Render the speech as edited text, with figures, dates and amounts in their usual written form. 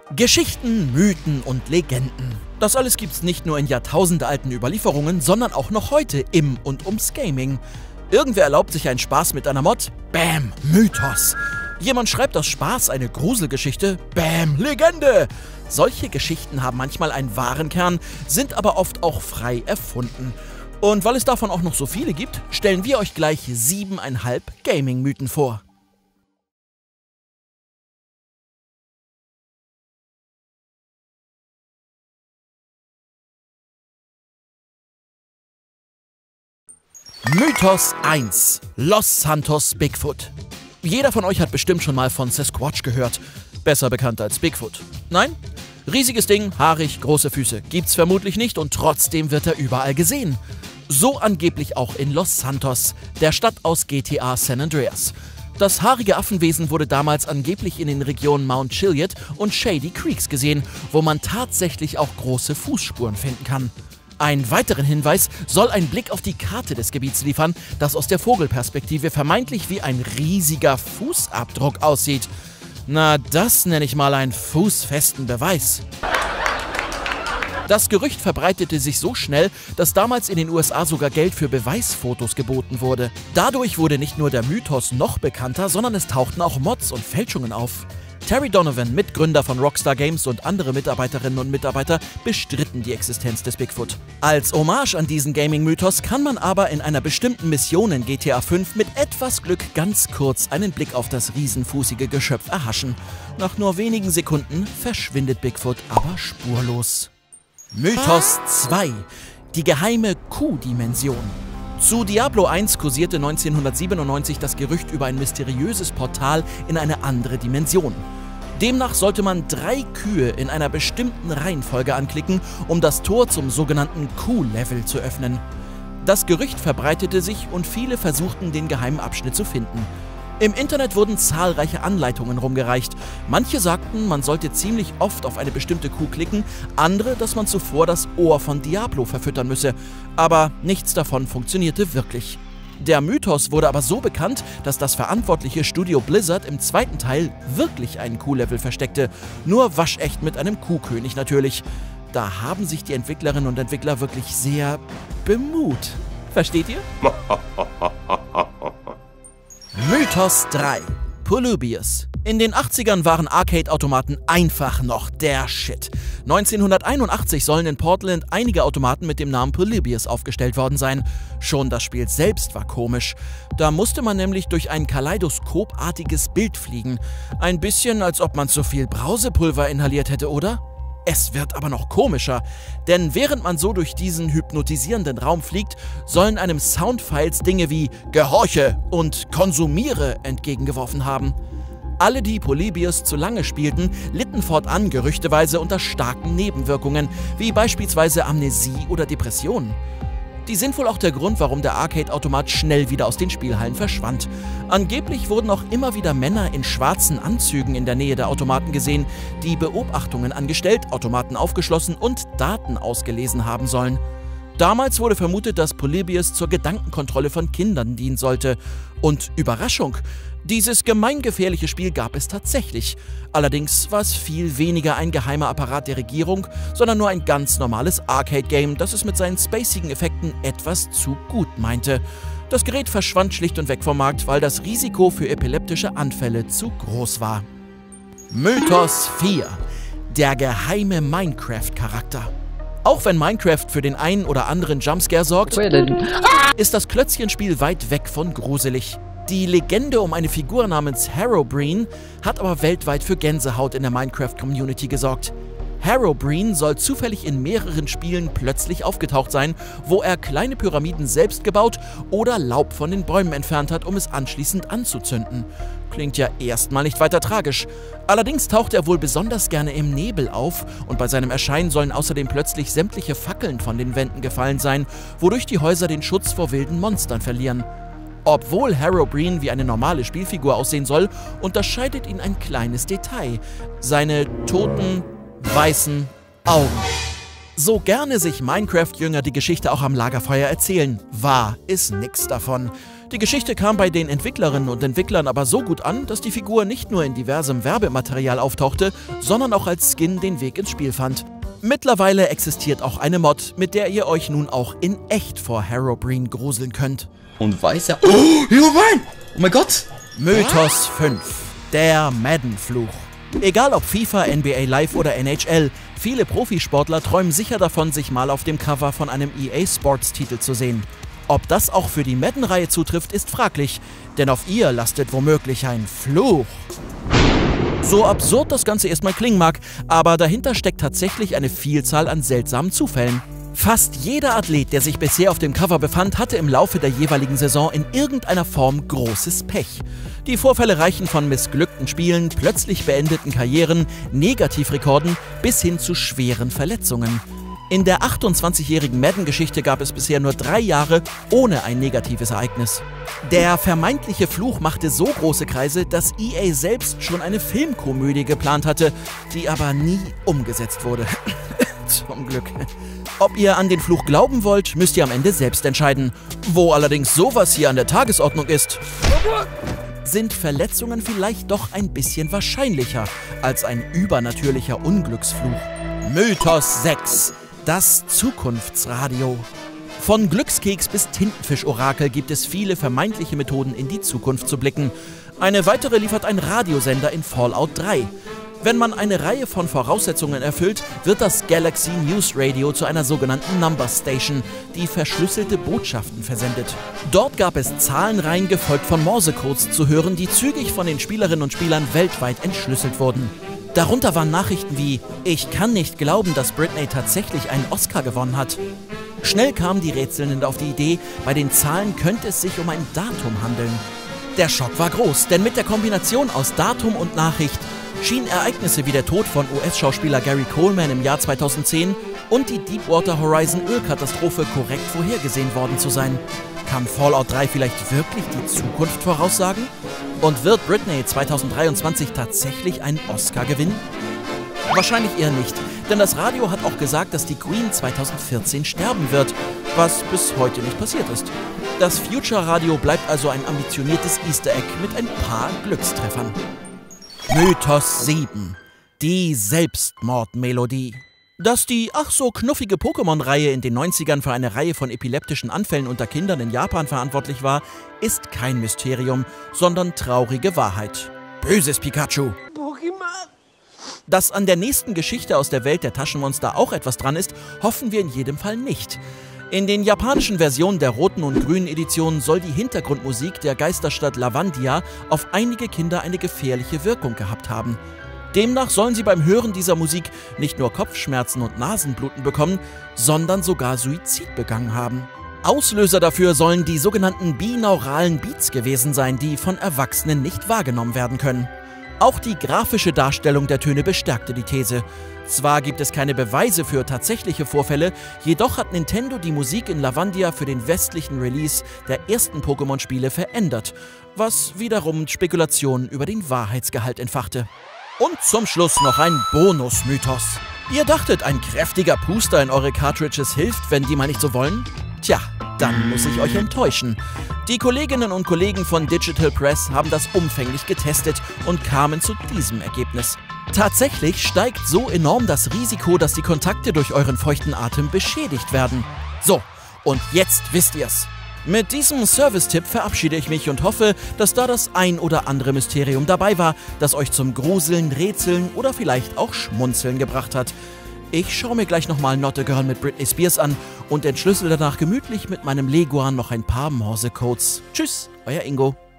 Geschichten, Mythen und Legenden. Das alles gibt's nicht nur in jahrtausendealten Überlieferungen, sondern auch noch heute im und ums Gaming. Irgendwer erlaubt sich einen Spaß mit einer Mod? Bam, Mythos. Jemand schreibt aus Spaß eine Gruselgeschichte? Bam, Legende. Solche Geschichten haben manchmal einen wahren Kern, sind aber oft auch frei erfunden. Und weil es davon auch noch so viele gibt, stellen wir euch gleich 7,5 Gaming-Mythen vor. Mythos 1. Los Santos Bigfoot. Jeder von euch hat bestimmt schon mal von Sasquatch gehört, besser bekannt als Bigfoot. Nein? Riesiges Ding, haarig, große Füße. Gibt's vermutlich nicht und trotzdem wird er überall gesehen. So angeblich auch in Los Santos, der Stadt aus GTA San Andreas. Das haarige Affenwesen wurde damals angeblich in den Regionen Mount Chiliad und Shady Creeks gesehen, wo man tatsächlich auch große Fußspuren finden kann. Einen weiteren Hinweis soll ein Blick auf die Karte des Gebiets liefern, das aus der Vogelperspektive vermeintlich wie ein riesiger Fußabdruck aussieht. Na, das nenne ich mal einen fußfesten Beweis. Das Gerücht verbreitete sich so schnell, dass damals in den USA sogar Geld für Beweisfotos geboten wurde. Dadurch wurde nicht nur der Mythos noch bekannter, sondern es tauchten auch Mods und Fälschungen auf. Terry Donovan, Mitgründer von Rockstar Games und andere Mitarbeiterinnen und Mitarbeiter bestritten die Existenz des Bigfoot. Als Hommage an diesen Gaming-Mythos kann man aber in einer bestimmten Mission in GTA 5 mit etwas Glück ganz kurz einen Blick auf das riesenfußige Geschöpf erhaschen. Nach nur wenigen Sekunden verschwindet Bigfoot aber spurlos. Mythos 2. Die geheime Q-Dimension. Zu Diablo 1 kursierte 1997 das Gerücht über ein mysteriöses Portal in eine andere Dimension. Demnach sollte man 3 Kühe in einer bestimmten Reihenfolge anklicken, um das Tor zum sogenannten Q-Level zu öffnen. Das Gerücht verbreitete sich und viele versuchten, den geheimen Abschnitt zu finden. Im Internet wurden zahlreiche Anleitungen rumgereicht. Manche sagten, man sollte ziemlich oft auf eine bestimmte Kuh klicken, andere, dass man zuvor das Ohr von Diablo verfüttern müsse. Aber nichts davon funktionierte wirklich. Der Mythos wurde aber so bekannt, dass das verantwortliche Studio Blizzard im zweiten Teil wirklich einen Kuh-Level versteckte. Nur waschecht mit einem Kuhkönig natürlich. Da haben sich die Entwicklerinnen und Entwickler wirklich sehr bemüht. Versteht ihr? Mythos 3. Polybius. In den 80ern waren Arcade-Automaten einfach noch der Shit. 1981 sollen in Portland einige Automaten mit dem Namen Polybius aufgestellt worden sein. Schon das Spiel selbst war komisch. Da musste man nämlich durch ein kaleidoskopartiges Bild fliegen. Ein bisschen, als ob man zu viel Brausepulver inhaliert hätte, oder? Es wird aber noch komischer, denn während man so durch diesen hypnotisierenden Raum fliegt, sollen einem Soundfiles Dinge wie »Gehorche« und »Konsumiere« entgegengeworfen haben. Alle, die Polybius zu lange spielten, litten fortan gerüchteweise unter starken Nebenwirkungen, wie beispielsweise Amnesie oder Depressionen. Die sind wohl auch der Grund, warum der Arcade-Automat schnell wieder aus den Spielhallen verschwand. Angeblich wurden auch immer wieder Männer in schwarzen Anzügen in der Nähe der Automaten gesehen, die Beobachtungen angestellt, Automaten aufgeschlossen und Daten ausgelesen haben sollen. Damals wurde vermutet, dass Polybius zur Gedankenkontrolle von Kindern dienen sollte. Und Überraschung, dieses gemeingefährliche Spiel gab es tatsächlich. Allerdings war es viel weniger ein geheimer Apparat der Regierung, sondern nur ein ganz normales Arcade-Game, das es mit seinen spacigen Effekten etwas zu gut meinte. Das Gerät verschwand schlicht und weg vom Markt, weil das Risiko für epileptische Anfälle zu groß war. Mythos 4. Der geheime Minecraft-Charakter. Auch wenn Minecraft für den einen oder anderen Jumpscare sorgt, ist das Klötzchenspiel weit weg von gruselig. Die Legende um eine Figur namens Herobrine hat aber weltweit für Gänsehaut in der Minecraft-Community gesorgt. Herobrine soll zufällig in mehreren Spielen plötzlich aufgetaucht sein, wo er kleine Pyramiden selbst gebaut oder Laub von den Bäumen entfernt hat, um es anschließend anzuzünden. Klingt ja erstmal nicht weiter tragisch. Allerdings taucht er wohl besonders gerne im Nebel auf und bei seinem Erscheinen sollen außerdem plötzlich sämtliche Fackeln von den Wänden gefallen sein, wodurch die Häuser den Schutz vor wilden Monstern verlieren. Obwohl Herobrine wie eine normale Spielfigur aussehen soll, unterscheidet ihn ein kleines Detail: seine toten, weißen Augen. So gerne sich Minecraft-Jünger die Geschichte auch am Lagerfeuer erzählen, wahr ist nix davon. Die Geschichte kam bei den Entwicklerinnen und Entwicklern aber so gut an, dass die Figur nicht nur in diversem Werbematerial auftauchte, sondern auch als Skin den Weg ins Spiel fand. Mittlerweile existiert auch eine Mod, mit der ihr euch nun auch in echt vor Herobrine gruseln könnt. Und weiß er... Oh, Herobrine! Oh mein Gott! Mythos 5. Der Madden-Fluch. Egal ob FIFA, NBA Live oder NHL, viele Profisportler träumen sicher davon, sich mal auf dem Cover von einem EA-Sports-Titel zu sehen. Ob das auch für die Madden-Reihe zutrifft, ist fraglich, denn auf ihr lastet womöglich ein Fluch. So absurd das Ganze erstmal klingen mag, aber dahinter steckt tatsächlich eine Vielzahl an seltsamen Zufällen. Fast jeder Athlet, der sich bisher auf dem Cover befand, hatte im Laufe der jeweiligen Saison in irgendeiner Form großes Pech. Die Vorfälle reichen von missglückten Spielen, plötzlich beendeten Karrieren, Negativrekorden bis hin zu schweren Verletzungen. In der 28-jährigen Madden-Geschichte gab es bisher nur 3 Jahre ohne ein negatives Ereignis. Der vermeintliche Fluch machte so große Kreise, dass EA selbst schon eine Filmkomödie geplant hatte, die aber nie umgesetzt wurde. Zum Glück. Ob ihr an den Fluch glauben wollt, müsst ihr am Ende selbst entscheiden. Wo allerdings sowas hier an der Tagesordnung ist, sind Verletzungen vielleicht doch ein bisschen wahrscheinlicher als ein übernatürlicher Unglücksfluch. Mythos 6. Das Zukunftsradio. Von Glückskeks bis Tintenfisch-Orakel gibt es viele vermeintliche Methoden, in die Zukunft zu blicken. Eine weitere liefert ein Radiosender in Fallout 3. Wenn man eine Reihe von Voraussetzungen erfüllt, wird das Galaxy News Radio zu einer sogenannten Number Station, die verschlüsselte Botschaften versendet. Dort gab es Zahlenreihen gefolgt von Morsecodes zu hören, die zügig von den Spielerinnen und Spielern weltweit entschlüsselt wurden. Darunter waren Nachrichten wie: Ich kann nicht glauben, dass Britney tatsächlich einen Oscar gewonnen hat. Schnell kamen die Rätselnden auf die Idee, bei den Zahlen könnte es sich um ein Datum handeln. Der Schock war groß, denn mit der Kombination aus Datum und Nachricht schienen Ereignisse wie der Tod von US-Schauspieler Gary Coleman im Jahr 2010 und die Deepwater Horizon Ölkatastrophe korrekt vorhergesehen worden zu sein. Kann Fallout 3 vielleicht wirklich die Zukunft voraussagen? Und wird Britney 2023 tatsächlich einen Oscar gewinnen? Wahrscheinlich eher nicht, denn das Radio hat auch gesagt, dass die Queen 2014 sterben wird, was bis heute nicht passiert ist. Das Future Radio bleibt also ein ambitioniertes Easter Egg mit ein paar Glückstreffern. Mythos 7. Die Selbstmordmelodie. Dass die ach so knuffige Pokémon-Reihe in den 90ern für eine Reihe von epileptischen Anfällen unter Kindern in Japan verantwortlich war, ist kein Mysterium, sondern traurige Wahrheit. Böses Pikachu! Dass an der nächsten Geschichte aus der Welt der Taschenmonster auch etwas dran ist, hoffen wir in jedem Fall nicht. In den japanischen Versionen der roten und grünen Edition soll die Hintergrundmusik der Geisterstadt Lavandia auf einige Kinder eine gefährliche Wirkung gehabt haben. Demnach sollen sie beim Hören dieser Musik nicht nur Kopfschmerzen und Nasenbluten bekommen, sondern sogar Suizid begangen haben. Auslöser dafür sollen die sogenannten binauralen Beats gewesen sein, die von Erwachsenen nicht wahrgenommen werden können. Auch die grafische Darstellung der Töne bestärkte die These. Zwar gibt es keine Beweise für tatsächliche Vorfälle, jedoch hat Nintendo die Musik in Lavandia für den westlichen Release der ersten Pokémon-Spiele verändert, was wiederum Spekulationen über den Wahrheitsgehalt entfachte. Und zum Schluss noch ein Bonus-Mythos. Ihr dachtet, ein kräftiger Puster in eure Cartridges hilft, wenn die mal nicht so wollen? Tja, dann muss ich euch enttäuschen. Die Kolleginnen und Kollegen von Digital Press haben das umfänglich getestet und kamen zu diesem Ergebnis. Tatsächlich steigt so enorm das Risiko, dass die Kontakte durch euren feuchten Atem beschädigt werden. So, und jetzt wisst ihr's. Mit diesem Service-Tipp verabschiede ich mich und hoffe, dass da das ein oder andere Mysterium dabei war, das euch zum Gruseln, Rätseln oder vielleicht auch Schmunzeln gebracht hat. Ich schaue mir gleich nochmal Not a Girl mit Britney Spears an und entschlüssel danach gemütlich mit meinem Leguan noch ein paar Morse-Codes. Tschüss, euer Ingo.